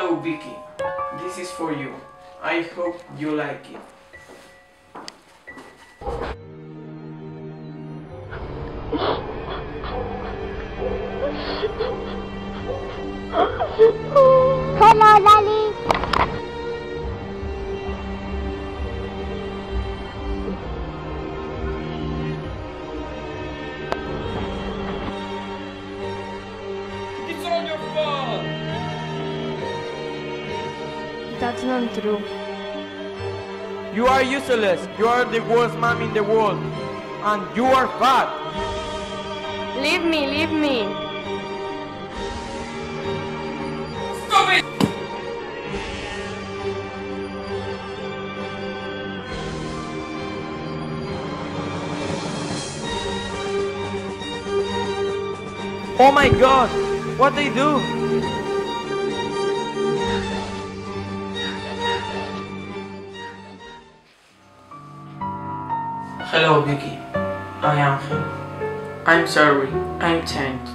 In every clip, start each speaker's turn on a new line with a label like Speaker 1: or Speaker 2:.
Speaker 1: Hello, Vicky. This is for you. I hope you like it.
Speaker 2: Hello, Lali.
Speaker 1: It's all your fault!
Speaker 3: That's not true.
Speaker 4: You are useless. You are the worst mom in the world. And you are fat.
Speaker 3: Leave me, leave me.
Speaker 1: Stop it!
Speaker 4: Oh my god! What they do?
Speaker 1: Hello, Vicky. I am him. I'm sorry. I'm changed.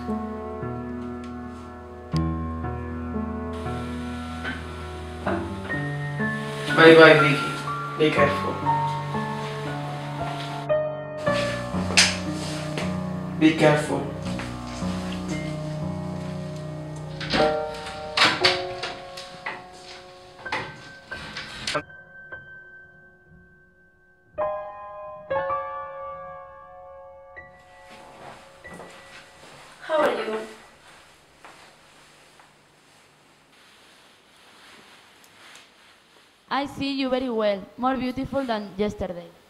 Speaker 1: Bye bye, Vicky. Be careful. Be careful.
Speaker 3: How are you? I see you very well, more beautiful than yesterday.